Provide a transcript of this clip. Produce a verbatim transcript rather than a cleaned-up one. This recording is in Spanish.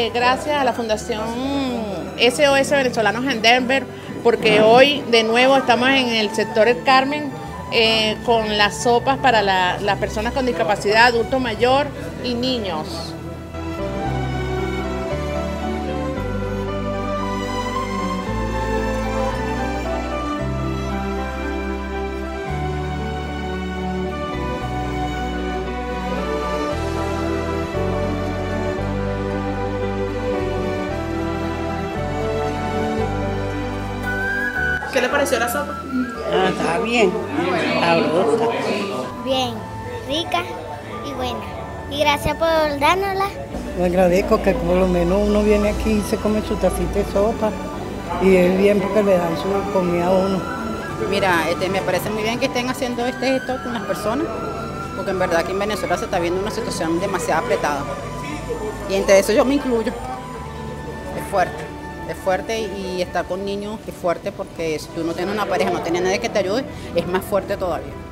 eh, gracias a la Fundación S O S Venezolanos en Denver, porque hoy de nuevo estamos en el sector El Carmen eh, con las sopas para la, las personas con discapacidad, adulto mayor y niños. ¿Qué le pareció la sopa? Ah, está bien, sabrosa. Bien, rica y buena. Y gracias por dárnosla. Le agradezco que por lo menos uno viene aquí y se come su tacita de sopa. Y es bien porque le dan su comida a uno. Mira, este, me parece muy bien que estén haciendo este gesto con las personas, porque en verdad aquí en Venezuela se está viendo una situación demasiado apretada. Y entre eso yo me incluyo. Es fuerte. Es fuerte y estar con niños es fuerte porque si tú no tienes una pareja, no tienes nadie que te ayude, es más fuerte todavía.